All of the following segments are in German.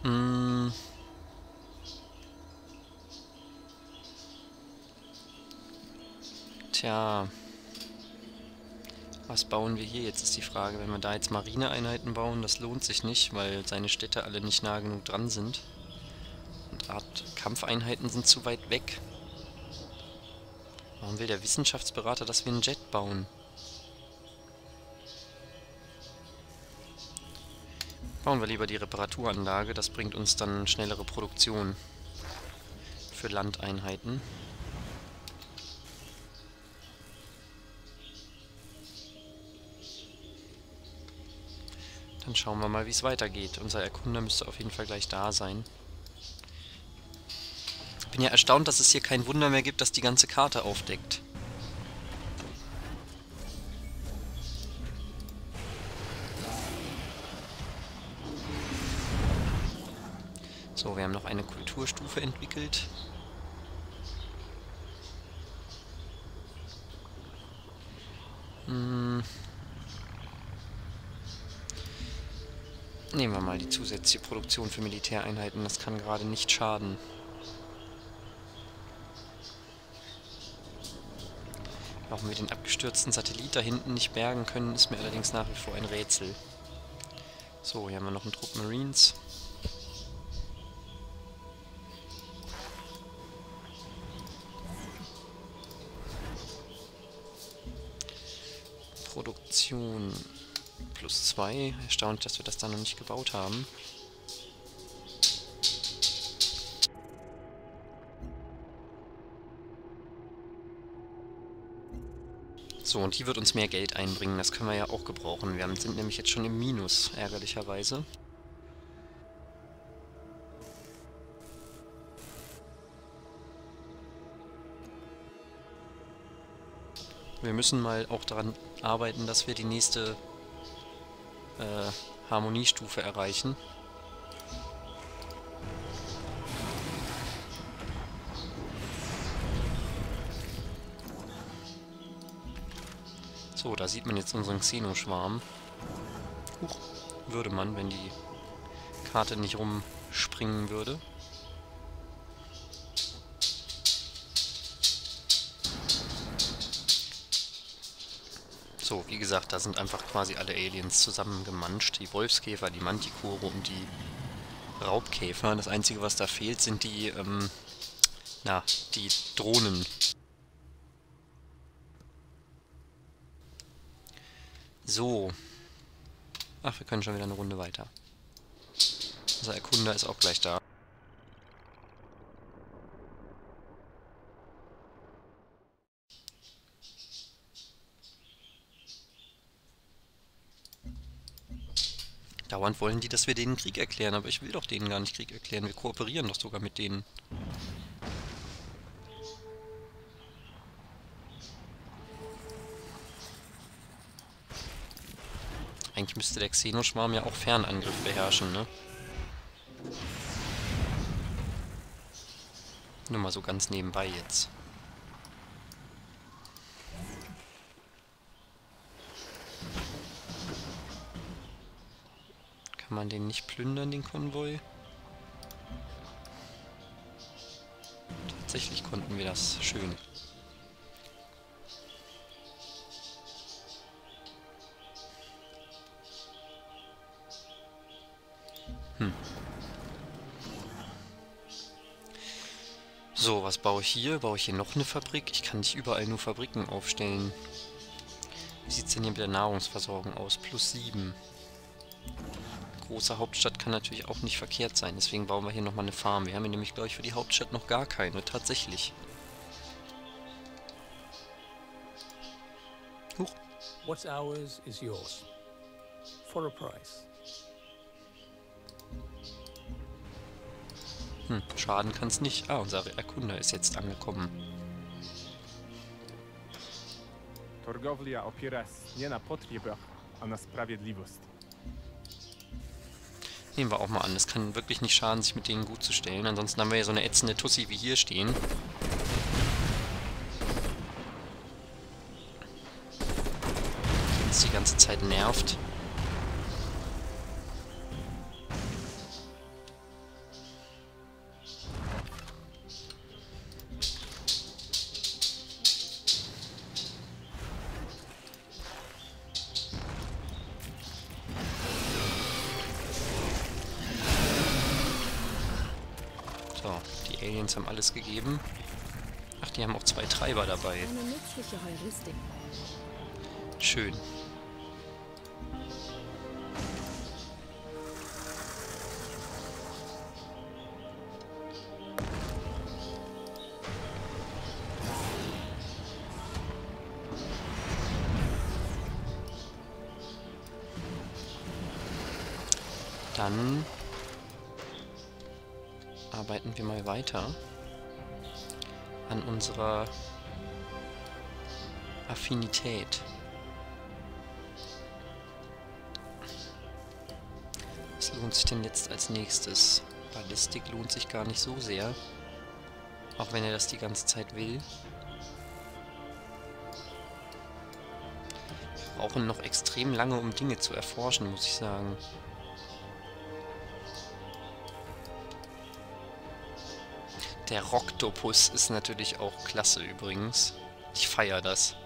Hm, tja, was bauen wir hier? Jetzt ist die Frage, wenn wir da jetzt Marineeinheiten bauen, das lohnt sich nicht, weil seine Städte alle nicht nah genug dran sind. Und Art Kampfeinheiten sind zu weit weg. Warum will der Wissenschaftsberater, dass wir einen Jet bauen? Bauen wir lieber die Reparaturanlage, das bringt uns dann schnellere Produktion für Landeinheiten. Dann schauen wir mal, wie es weitergeht. Unser Erkunder müsste auf jeden Fall gleich da sein. Ich bin ja erstaunt, dass es hier kein Wunder mehr gibt, das die ganze Karte aufdeckt. So, wir haben noch eine Kulturstufe entwickelt. Nehmen wir mal die zusätzliche Produktion für Militäreinheiten, das kann gerade nicht schaden. Warum wir den abgestürzten Satellit da hinten nicht bergen können, ist mir allerdings nach wie vor ein Rätsel. So, hier haben wir noch einen Trupp Marines. Produktion +2. Erstaunlich, dass wir das da noch nicht gebaut haben. So, und die wird uns mehr Geld einbringen. Das können wir ja auch gebrauchen. Wir sind nämlich jetzt schon im Minus, ärgerlicherweise. Wir müssen mal auch daran arbeiten, dass wir die nächste Harmoniestufe erreichen. So, da sieht man jetzt unseren Xenoschwarm. Huch, würde man, wenn die Karte nicht rumspringen würde. So, wie gesagt, da sind einfach quasi alle Aliens zusammengemanscht. Die Wolfskäfer, die Mantikore und die Raubkäfer. Das Einzige, was da fehlt, sind die, die Drohnen. So. Ach, wir können schon wieder eine Runde weiter. Unser Erkunder ist auch gleich da. Dauernd wollen die, dass wir denen Krieg erklären, aber ich will doch denen gar nicht Krieg erklären. Wir kooperieren doch sogar mit denen. Eigentlich müsste der Xenoschwarm ja auch Fernangriff beherrschen, ne? Nur mal so ganz nebenbei jetzt. Kann man den nicht plündern, den Konvoi? Tatsächlich konnten wir das. Schön. So, was baue ich hier? Baue ich hier noch eine Fabrik? Ich kann nicht überall nur Fabriken aufstellen. Wie sieht es denn hier mit der Nahrungsversorgung aus? +7. Große Hauptstadt kann natürlich auch nicht verkehrt sein. Deswegen bauen wir hier nochmal eine Farm. Wir haben hier nämlich, glaube ich, für die Hauptstadt noch gar keine. Tatsächlich. Huch. What's ours is yours. For a price. Schaden kann es nicht. Ah, unser Erkunder ist jetzt angekommen. Torgowlia opiera się nie na potrzebach, a na sprawiedliwość. Nehmen wir auch mal an. Es kann wirklich nicht schaden, sich mit denen gut zu stellen. Ansonsten haben wir ja so eine ätzende Tussi wie hier stehen. Die uns die ganze Zeit nervt. So, die Aliens haben alles gegeben. Ach, die haben auch 2 Treiber dabei. Eine nützliche Heuristik. Schön. Dann arbeiten wir mal weiter an unserer Affinität. Was lohnt sich denn jetzt als nächstes? Ballistik lohnt sich gar nicht so sehr. Auch wenn er das die ganze Zeit will. Wir brauchen noch extrem lange, um Dinge zu erforschen, muss ich sagen. Der Rocktopus ist natürlich auch klasse übrigens. Ich feiere das.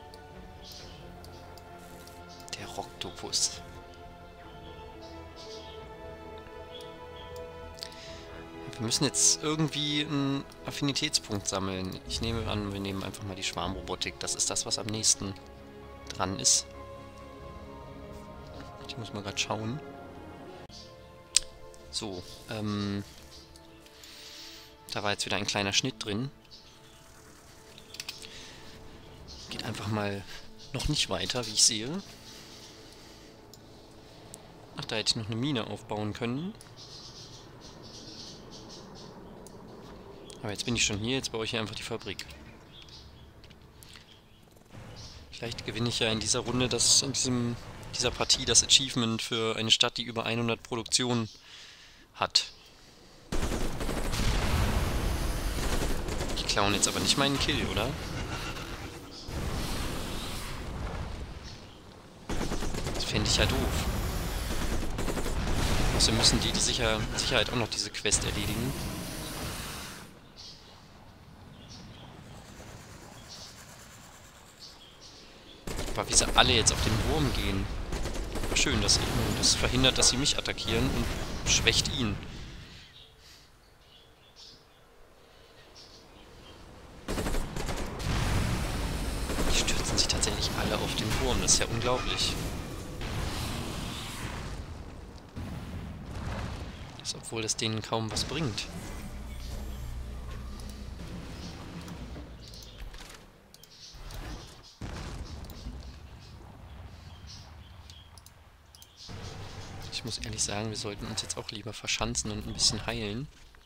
Der Rocktopus. Wir müssen jetzt irgendwie einen Affinitätspunkt sammeln. Ich nehme an, wir nehmen einfach mal die Schwarmrobotik. Das ist das, was am nächsten dran ist. Ich muss mal gerade schauen. So, da war jetzt wieder ein kleiner Schnitt drin. Geht einfach mal noch nicht weiter, wie ich sehe. Ach, da hätte ich noch eine Mine aufbauen können. Aber jetzt bin ich schon hier, jetzt baue ich hier einfach die Fabrik. Vielleicht gewinne ich ja in dieser Runde dieser Partie das Achievement für eine Stadt, die über 100 Produktionen hat. Die klauen jetzt aber nicht meinen Kill, oder? Das fände ich ja doof. Außerdem müssen die Sicherheit auch noch diese Quest erledigen. Aber wie sie alle jetzt auf den Wurm gehen. Schön, das verhindert, dass sie mich attackieren und schwächt ihn. Die stürzen sich tatsächlich alle auf den Wurm, das ist ja unglaublich. Das, obwohl das denen kaum was bringt. Ich muss ehrlich sagen, wir sollten uns jetzt auch lieber verschanzen und ein bisschen heilen.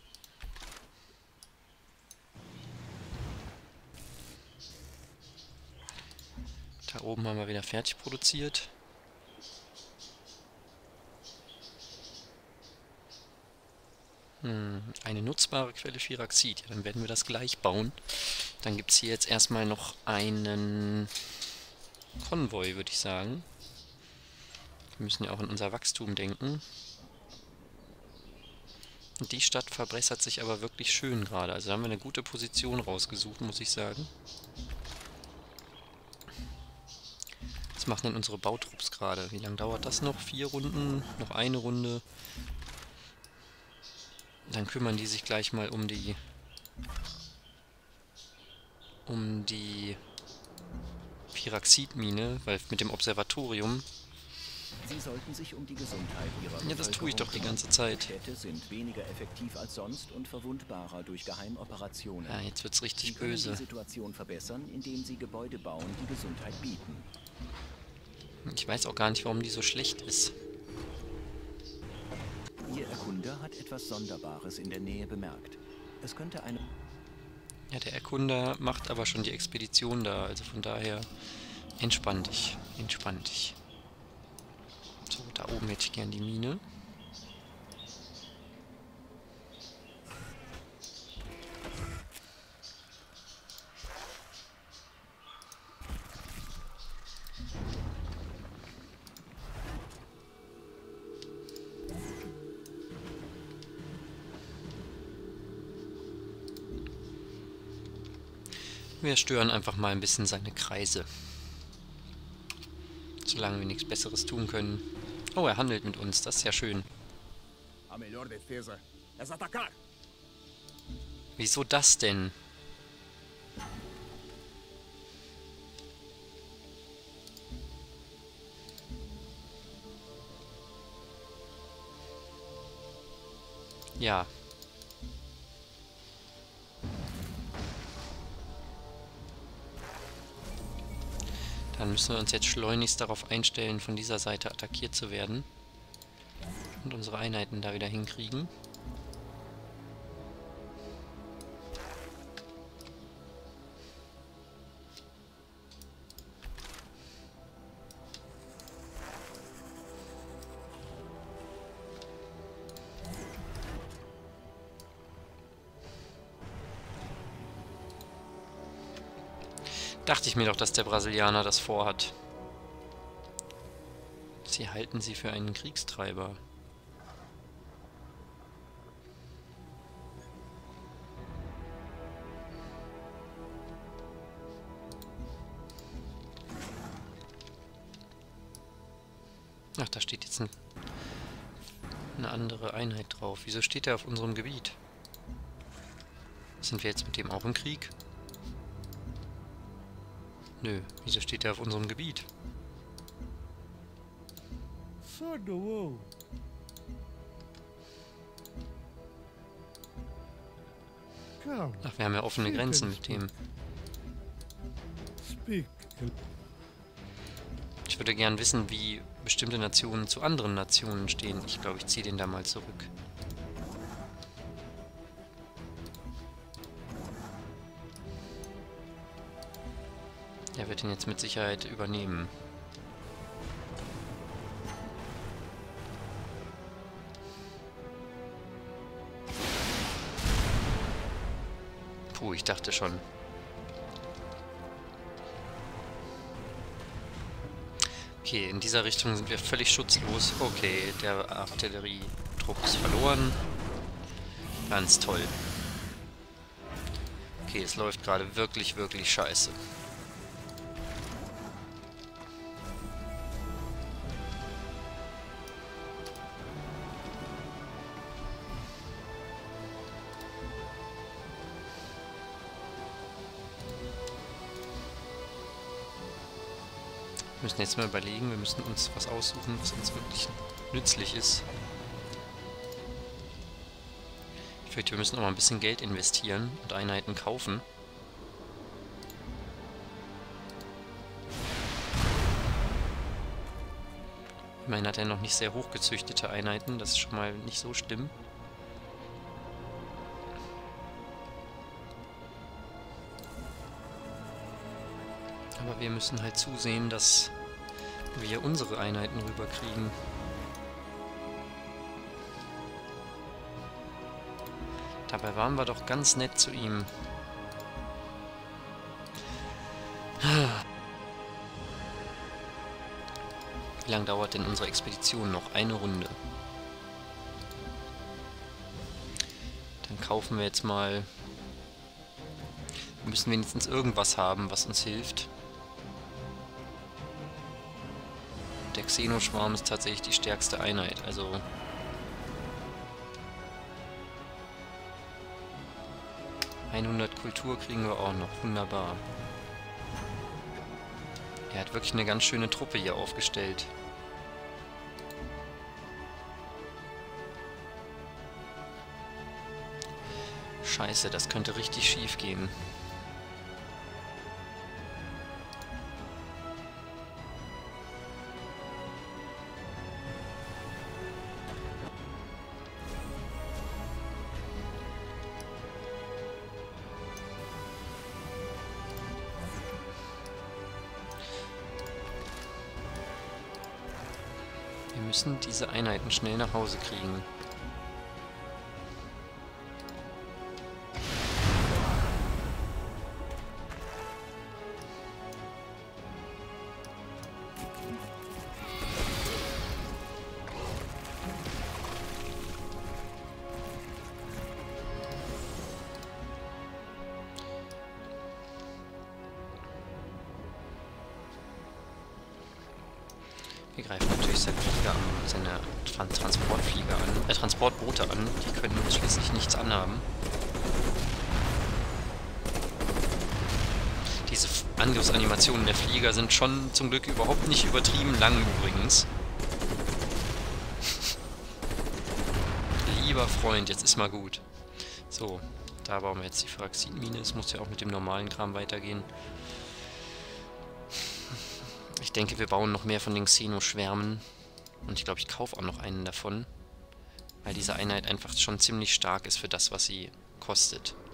Da oben haben wir wieder fertig produziert. Eine nutzbare Quelle Firaxid. Ja, dann werden wir das gleich bauen. Dann gibt es hier jetzt erstmal noch einen Konvoi, würde ich sagen. Wir müssen ja auch an unser Wachstum denken. Und die Stadt verbessert sich aber wirklich schön gerade. Also da haben wir eine gute Position rausgesucht, muss ich sagen. Was machen denn unsere Bautrupps gerade? Wie lange dauert das noch? 4 Runden? Noch eine Runde? Dann kümmern die sich gleich mal um die Firaxid-Mine, weil mit dem Observatorium... Sie sollten sich um die Gesundheit ihrer Ja, das tue ich doch die ganze Zeit. Städte sind weniger effektiv als sonst und verwundbarer durch Geheimoperationen. Ja, jetzt wird's richtig Sie können böse. die Situation verbessern, indem Sie Gebäude bauen, die Gesundheit bieten. Ich weiß auch gar nicht, warum die so schlecht ist. Ihr Erkunder hat etwas Sonderbares in der Nähe bemerkt. Es könnte eine... Ja, der Erkunder macht aber schon die Expedition da, also von daher entspann dich, entspann dich. So, da oben hätte ich gern die Mine. Wir stören einfach mal ein bisschen seine Kreise. Solange wir nichts Besseres tun können. Oh, er handelt mit uns, das ist ja schön. A melhor defesa é atacar. Wieso das denn? Ja. Dann müssen wir uns jetzt schleunigst darauf einstellen, von dieser Seite attackiert zu werden. Und unsere Einheiten da wieder hinkriegen. Dachte ich mir doch, dass der Brasilianer das vorhat. Sie halten sie für einen Kriegstreiber. Ach, da steht jetzt eine andere Einheit drauf. Wieso steht er auf unserem Gebiet? Sind wir jetzt mit dem auch im Krieg? Nö, wieso steht er auf unserem Gebiet? Ach, wir haben ja offene Grenzen mit dem. Ich würde gern wissen, wie bestimmte Nationen zu anderen Nationen stehen. Ich glaube, ich ziehe den da mal zurück. Er wird ihn jetzt mit Sicherheit übernehmen. Puh, ich dachte schon. Okay, in dieser Richtung sind wir völlig schutzlos. Okay, der Artillerietrupp ist verloren. Ganz toll. Okay, es läuft gerade wirklich, wirklich scheiße. Wir müssen jetzt mal überlegen, wir müssen uns was aussuchen, was uns wirklich nützlich ist. Ich fürchte, wir müssen auch mal ein bisschen Geld investieren und Einheiten kaufen. Immerhin hat er noch nicht sehr hochgezüchtete Einheiten, das ist schon mal nicht so schlimm. Aber wir müssen halt zusehen, dass wir unsere Einheiten rüberkriegen. Dabei waren wir doch ganz nett zu ihm. Wie lange dauert denn unsere Expedition noch? Eine Runde. Dann kaufen wir jetzt mal... Wir müssen wenigstens irgendwas haben, was uns hilft. Der Xenoschwarm ist tatsächlich die stärkste Einheit, also... ...100 Kultur kriegen wir auch noch, wunderbar. Er hat wirklich eine ganz schöne Truppe hier aufgestellt. Scheiße, das könnte richtig schief gehen. Wir müssen diese Einheiten schnell nach Hause kriegen. Wir greifen natürlich seine Flieger an, seine Transportflieger an, Transportboote an, die können uns schließlich nichts anhaben. Angriffsanimationen der Flieger sind schon zum Glück überhaupt nicht übertrieben lang übrigens. Lieber Freund, jetzt ist mal gut. So, da bauen wir jetzt die Phyraxidmine. Es muss ja auch mit dem normalen Kram weitergehen. Ich denke, wir bauen noch mehr von den Xeno-Schwärmen. Und ich glaube, ich kaufe auch noch einen davon. Weil diese Einheit einfach schon ziemlich stark ist für das, was sie kostet.